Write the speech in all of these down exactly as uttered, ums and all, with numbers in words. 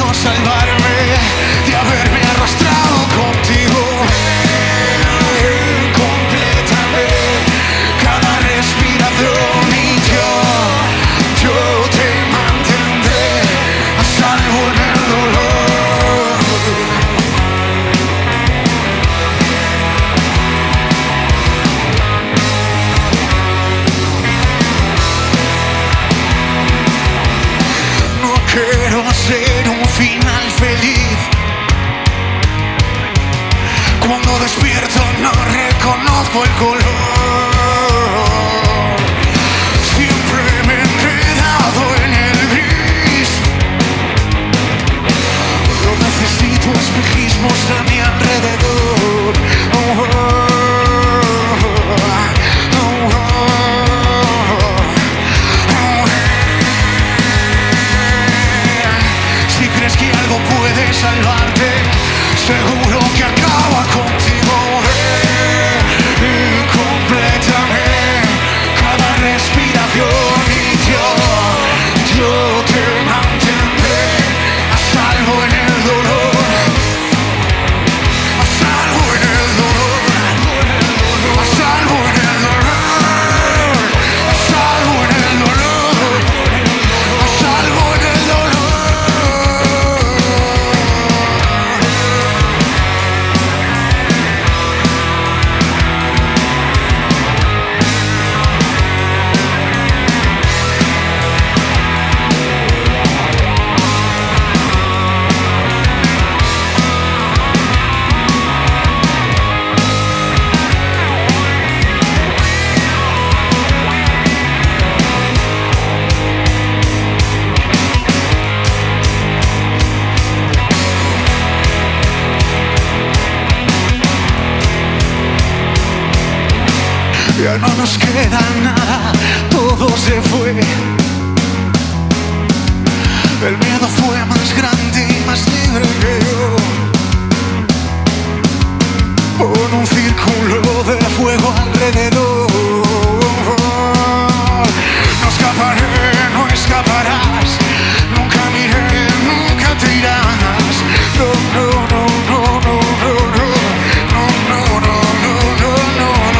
quiero salvarme de haberme arrastrado contigo. Ven, complétame cada respiración y yo, yo te mantendré a salvo en el dolor. No quiero ser un final feliz. Cuando despierto no reconozco el color. Siempre me he enredado en el gris. No necesito espejismos a mi alrededor. Oh, oh, oh, oh, oh. Si crees que algo puede salvarte, seguro que acaba contigo. Ven, complétame cada respiración y yo, yo te mantendré a salvo en el dolor, a salvo en el dolor, a salvo en el dolor, a salvo en el dolor, a salvo en el dolor. Ya no nos queda nada, todo se fue. El miedo fue más grande y más libre que yo. Pon un círculo de fuego alrededor. No escaparé, no escaparás. Nunca miré, nunca te irás. No, no, no, no, no, no, no. No, no, no, no, no, no, no.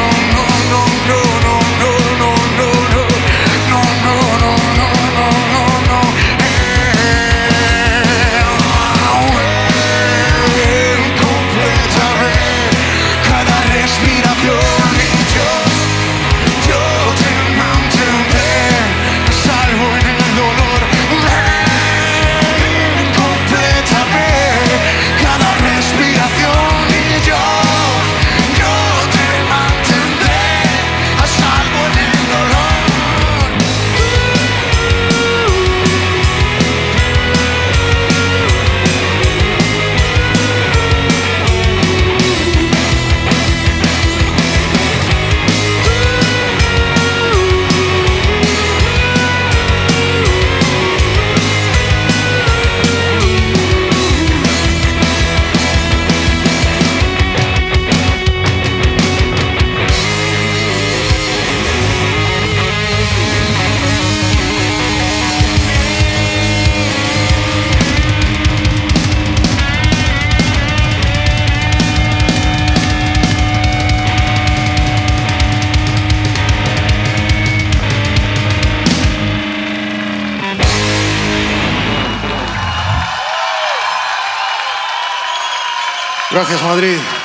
Gracias, Madrid.